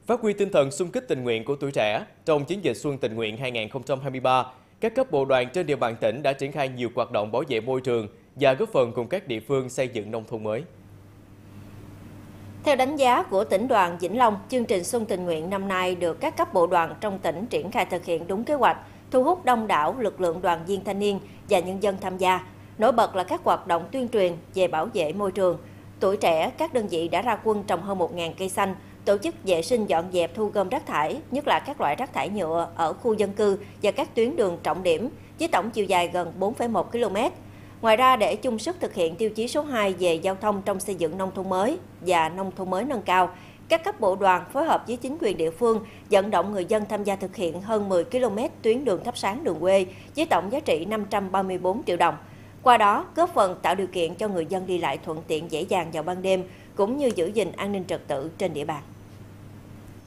Phát huy tinh thần xung kích tình nguyện của tuổi trẻ, trong chiến dịch Xuân Tình nguyện 2023, các cấp bộ đoàn trên địa bàn tỉnh đã triển khai nhiều hoạt động bảo vệ môi trường và góp phần cùng các địa phương xây dựng nông thôn mới. Theo đánh giá của tỉnh đoàn Vĩnh Long, chương trình Xuân Tình nguyện năm nay được các cấp bộ đoàn trong tỉnh triển khai thực hiện đúng kế hoạch, thu hút đông đảo lực lượng đoàn viên thanh niên và nhân dân tham gia. Nổi bật là các hoạt động tuyên truyền về bảo vệ môi trường. Tuổi trẻ, các đơn vị đã ra quân trồng hơn 1.000 cây xanh, tổ chức vệ sinh dọn dẹp thu gom rác thải, nhất là các loại rác thải nhựa ở khu dân cư và các tuyến đường trọng điểm, với tổng chiều dài gần 4,1 km. Ngoài ra, để chung sức thực hiện tiêu chí số 2 về giao thông trong xây dựng nông thôn mới và nông thôn mới nâng cao, các cấp bộ đoàn phối hợp với chính quyền địa phương vận động người dân tham gia thực hiện hơn 10 km tuyến đường thắp sáng đường quê với tổng giá trị 534 triệu đồng. Qua đó, góp phần tạo điều kiện cho người dân đi lại thuận tiện dễ dàng vào ban đêm, cũng như giữ gìn an ninh trật tự trên địa bàn.